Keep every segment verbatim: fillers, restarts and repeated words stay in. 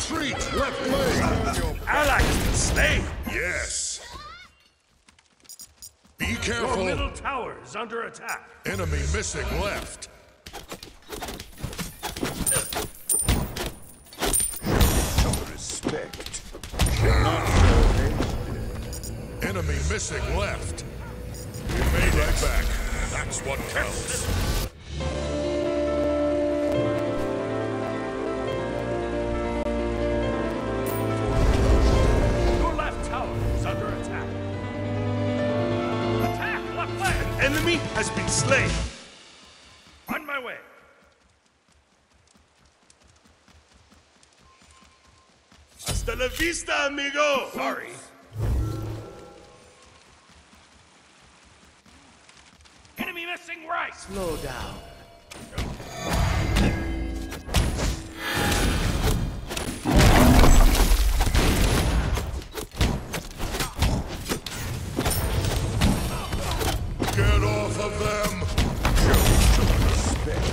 Retreat! Left leg! Ally has been slain! Yes! Be Your careful! middle tower is under attack. Enemy missing left. Some respect. Not so hasty. Enemy missing left. We made it back. That's what counts. Your left tower is under attack. Attack! Left flank! An enemy has been slain. On my way. Hasta la vista, amigo! Sorry. Enemy missing right! Slow down. Get off of them! Show some respect.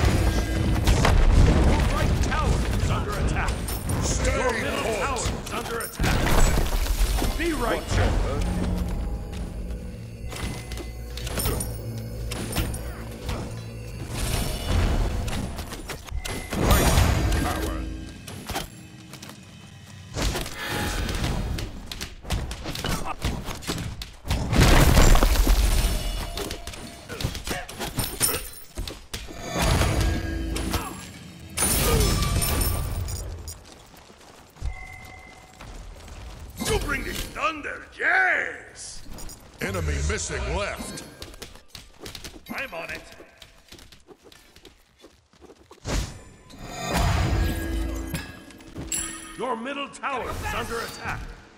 Your right tower is under attack. Your Stay middle put! tower is under attack. Be right Watch out. Coward. You bring the thunder, yes! Enemy missing left. I'm on it. Your middle tower is under attack.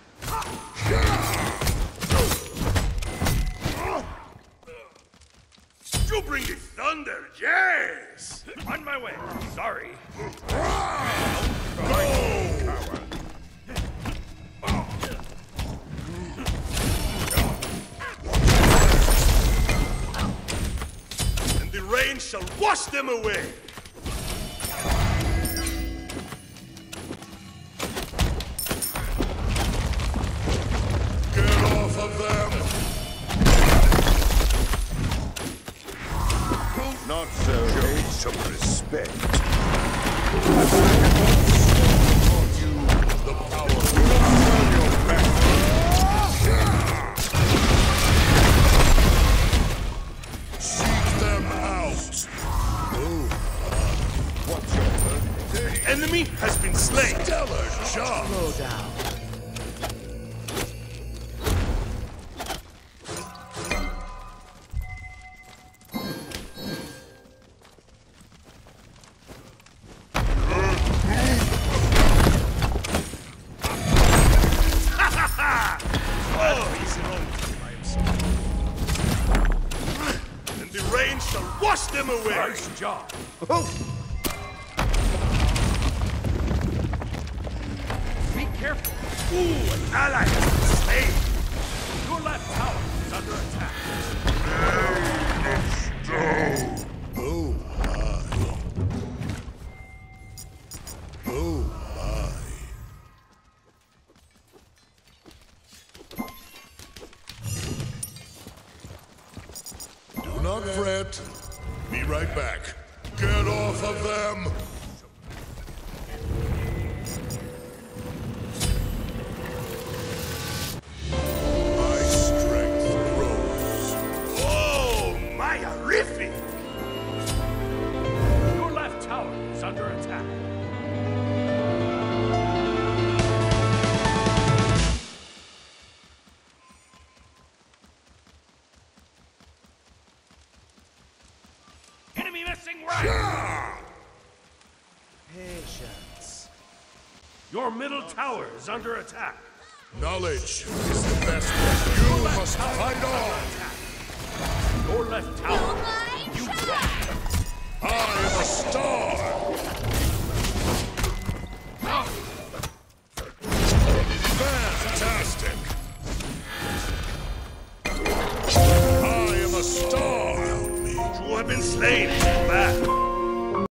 You bring the thunder, yes! On my way. Sorry. And the rain shall wash them away. Get off of them! Not so hasty. Some respect. The power will turn your back. Seek them out. Watch out. The enemy has been slain. Stellar job. Slow down. Oh, he's alone by himself. And the rain shall wash them away. Nice job. Be careful. Ooh, an ally has been slain. Your left tower is under attack. Oh my. Oh my. Do not fret. Be right back. Get off of them. My strength grows. Oh, my horrific! Your left tower is under attack. Enemy missing right! Patience. Your middle tower is under attack. Knowledge is the best weapon. You must fight on. Your left tower. You I am a